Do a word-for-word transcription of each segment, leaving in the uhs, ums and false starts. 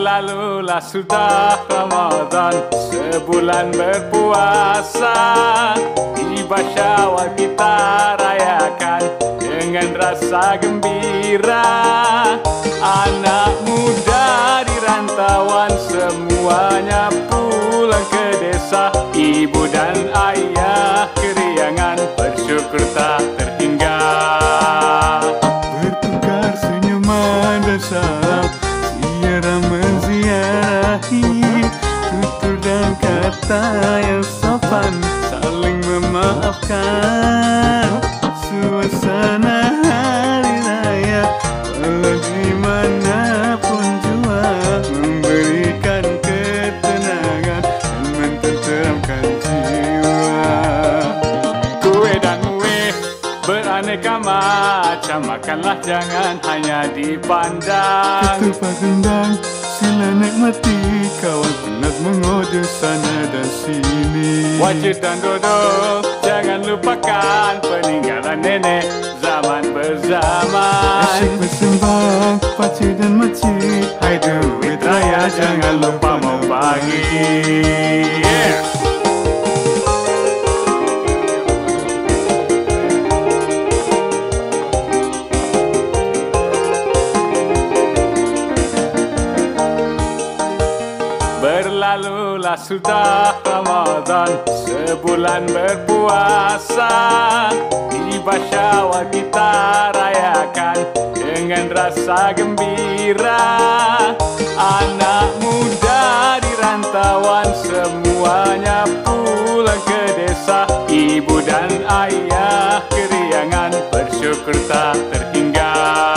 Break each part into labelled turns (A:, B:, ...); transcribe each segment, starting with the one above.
A: Berlalulah sudah Ramadan, sebulan berpuasa. Tiba Syawal kita rayakan dengan rasa gembira. Anak muda di rantauan semuanya pulang ke desa. Ibu dan ayah keriangan bersyukur tak terhingga.
B: Bertukar senyuman dan salam, ziarah menziarahi, tutur dan kata yang sopan, saling memaafkan. Suasana hari raya walau dimanapun jua, memberikan ketenangan dan menenteramkan jiwa.
A: Kue dan kue beraneka macam, makanlah jangan hanya dipandang.
B: Ketupat gendang sila nikmati, kawan penat mengode sana dan sini.
A: Wajib dan dodol jangan lupakan, peninggalan nenek zaman berzaman.
B: Asyik bersembang pakcik dan makcik,
A: Hai duit raya jangan lupa mau bagi. Yeah. Berlalulah sudah Ramadan, sebulan berpuasa. Tiba Syawal kita rayakan dengan rasa gembira. Anak muda di rantauan semuanya pulang ke desa. Ibu dan ayah keriangan bersyukur tak terhingga.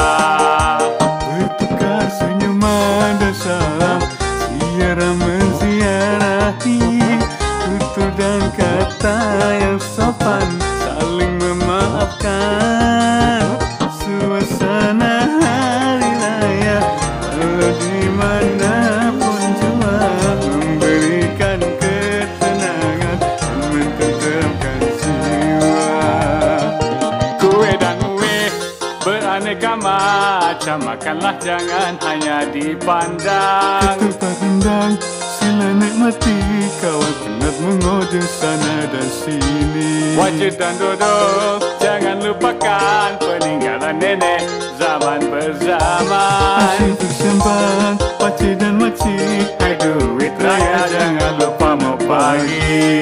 B: bertukar senyuman dan salam, ziarah menziarahi, tutur dan kata yang sopan, saling memaafkan. Suasana hari raya walau dimanapun jua, memberikan ketenangan dan menenteramkan jiwa.
A: Kue dan kue beraneka macam, makanlah jangan hanya dipandang.
B: Ketupat gendang sila nikmati, kawan penat mengode sana dan sini.
A: Wajib dan dodol jangan lupakan, peninggalan nenek zaman berzaman.
B: Asyik bersembang pakcik dan makcik,
A: Hai duit raya jangan lupa mau bagi.